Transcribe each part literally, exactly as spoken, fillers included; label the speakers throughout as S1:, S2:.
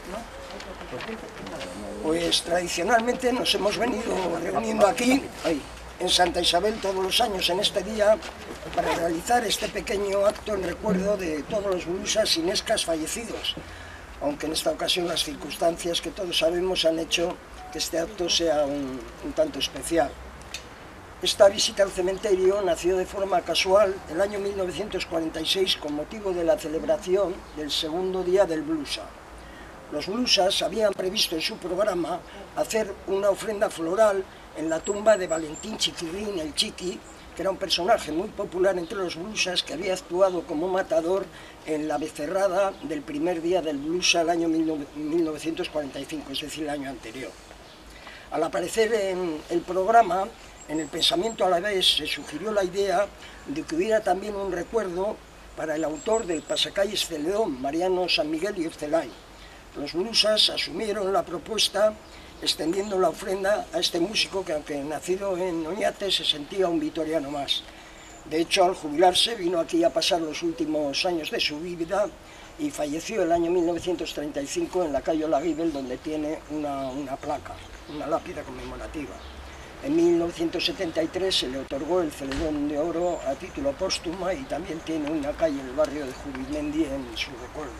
S1: Pues tradicionalmente nos hemos venido reuniendo aquí, en Santa Isabel, todos los años en este día, para realizar este pequeño acto en recuerdo de todos los blusas y nescas fallecidos, aunque en esta ocasión las circunstancias que todos sabemos han hecho que este acto sea un, un tanto especial. Esta visita al cementerio nació de forma casual el año mil novecientos cuarenta y seis con motivo de la celebración del segundo día del Blusa. Los blusas habían previsto en su programa hacer una ofrenda floral en la tumba de Valentín Chiquirrín, el Chiqui, que era un personaje muy popular entre los blusas que había actuado como matador en la becerrada del primer día del Blusa el año mil novecientos cuarenta y cinco, es decir, el año anterior. Al aparecer en el programa, en el pensamiento a la vez se sugirió la idea de que hubiera también un recuerdo para el autor del pasacalles Celedón, Mariano San Miguel y Urcelay. Los blusas asumieron la propuesta extendiendo la ofrenda a este músico que, aunque nacido en Oñate, se sentía un vitoriano más. De hecho, al jubilarse vino aquí a pasar los últimos años de su vida y falleció el año mil novecientos treinta y cinco en la calle Olaguibel, donde tiene una, una placa, una lápida conmemorativa. En mil novecientos setenta y tres se le otorgó el Celedón de Oro a título póstumo y también tiene una calle en el barrio de Jubimendi en su recuerdo.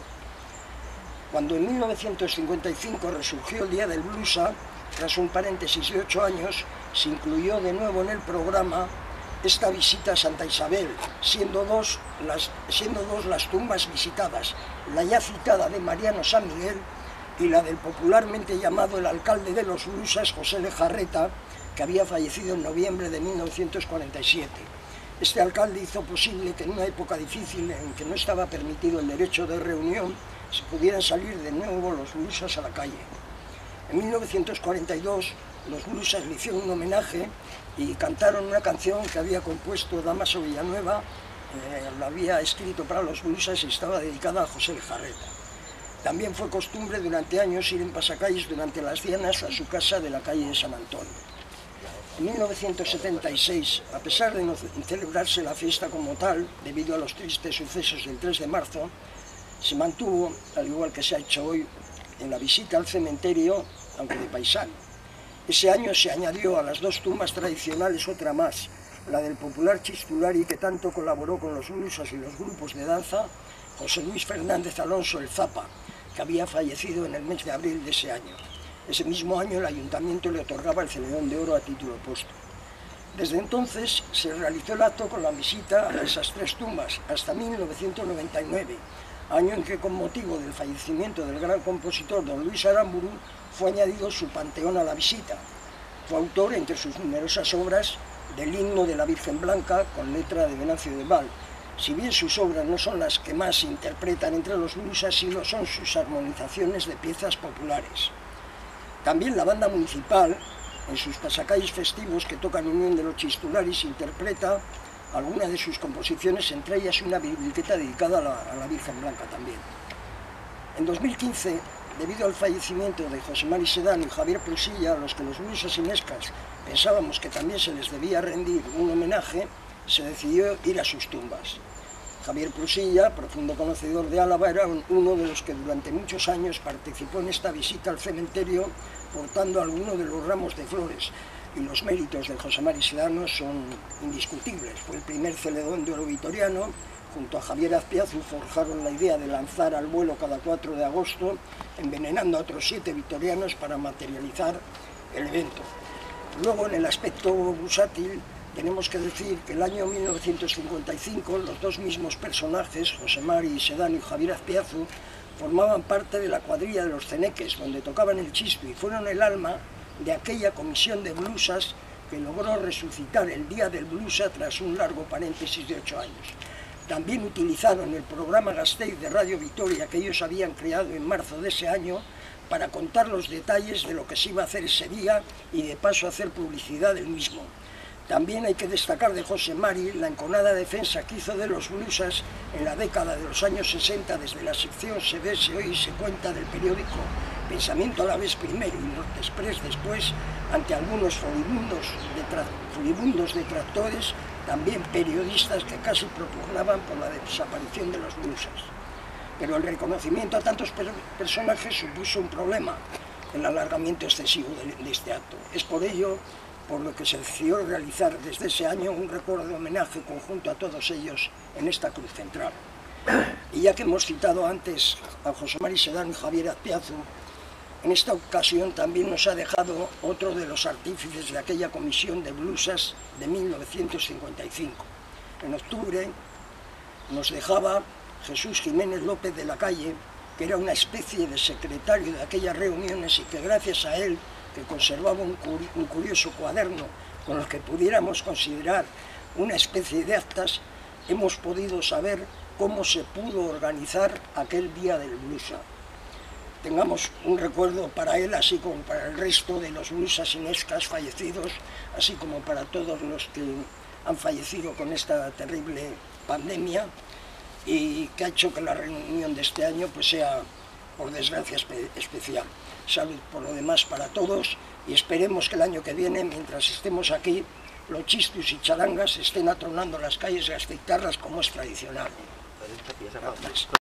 S1: Cuando en mil novecientos cincuenta y cinco resurgió el Día del Blusa, tras un paréntesis de ocho años, se incluyó de nuevo en el programa esta visita a Santa Isabel, siendo dos las, siendo dos las tumbas visitadas, la ya citada de Mariano San Miguel y la del popularmente llamado el alcalde de los blusas, José Lejarreta, que había fallecido en noviembre de mil novecientos cuarenta y siete. Este alcalde hizo posible que en una época difícil en que no estaba permitido el derecho de reunión, se pudieran salir de nuevo los blusas a la calle. En mil novecientos cuarenta y dos los blusas le hicieron un homenaje y cantaron una canción que había compuesto Damaso Villanueva, eh, la había escrito para los blusas y estaba dedicada a José Lejarreta. También fue costumbre durante años ir en pasacalles durante las dianas a su casa de la calle de San Antonio. En mil novecientos setenta y seis, a pesar de no celebrarse la fiesta como tal, debido a los tristes sucesos del tres de marzo, se mantuvo, al igual que se ha hecho hoy, en la visita al cementerio, aunque de paisano. Ese año se añadió a las dos tumbas tradicionales otra más, la del popular chistulari que tanto colaboró con los blusas y los grupos de danza, José Luis Fernández Alonso el Zapa, que había fallecido en el mes de abril de ese año. Ese mismo año el ayuntamiento le otorgaba el Celedón de Oro a título póstumo. Desde entonces se realizó el acto con la visita a esas tres tumbas, hasta mil novecientos noventa y nueve, año en que con motivo del fallecimiento del gran compositor don Luis Aramburu fue añadido su panteón a la visita. Fue autor, entre sus numerosas obras, del himno de la Virgen Blanca con letra de Venancio de Val. Si bien sus obras no son las que más se interpretan entre los blusas, sí lo son sus armonizaciones de piezas populares. También la banda municipal, en sus pasacalles festivos que tocan Unión de los Chistularis, interpreta algunas de sus composiciones, entre ellas una biblioteca dedicada a la, a la Virgen Blanca también. En dos mil quince, debido al fallecimiento de José Mari Sedano y Javier Prusilla, a los que los blusas y nescas pensábamos que también se les debía rendir un homenaje, se decidió ir a sus tumbas. Javier Prusilla, profundo conocedor de Álava, era uno de los que durante muchos años participó en esta visita al cementerio portando algunos de los ramos de flores, y los méritos de José Mari Sedano son indiscutibles. Fue el primer Celedón de Oro vitoriano. Junto a Javier Azpiazu forjaron la idea de lanzar al vuelo cada cuatro de agosto, envenenando a otros siete vitorianos para materializar el evento. Luego, en el aspecto bursátil, tenemos que decir que el año mil novecientos cincuenta y cinco los dos mismos personajes, José Mari Sedano y Javier Azpiazu, formaban parte de la cuadrilla de los ceneques, donde tocaban el chisto y fueron el alma de aquella comisión de blusas que logró resucitar el Día del Blusa tras un largo paréntesis de ocho años. También utilizaron el programa Gasteiz de Radio Vitoria que ellos habían creado en marzo de ese año para contar los detalles de lo que se iba a hacer ese día y de paso hacer publicidad del mismo. También hay que destacar de José Mari la enconada defensa que hizo de los blusas en la década de los años sesenta desde la sección Se ve, se oye y se cuenta del periódico Pensamiento a la vez primero y Norte Express después, ante algunos furibundos, detra furibundos detractores, también periodistas que casi propugnaban por la desaparición de los blusas. pero el reconocimiento a tantos per personajes supuso un problema, el alargamiento excesivo de, de este acto. Es por ello por lo que se decidió realizar desde ese año un recuerdo de homenaje conjunto a todos ellos en esta cruz central. Y ya que hemos citado antes a José Mari Sedán y Javier Azpiazu, en esta ocasión también nos ha dejado otro de los artífices de aquella comisión de blusas de mil novecientos cincuenta y cinco. En octubre nos dejaba Jesús Jiménez López de la Calle, que era una especie de secretario de aquellas reuniones y que gracias a él, que conservaba un, curi un curioso cuaderno con el que pudiéramos considerar una especie de actas, hemos podido saber cómo se pudo organizar aquel día del Blusa. Tengamos un recuerdo para él, así como para el resto de los blusas inescas fallecidos, así como para todos los que han fallecido con esta terrible pandemia y que ha hecho que la reunión de este año pues sea, por desgracia, espe especial. Salud por lo demás para todos y esperemos que el año que viene, mientras estemos aquí, los chistus y charangas estén atronando las calles gasteiztarras como es tradicional. Gracias.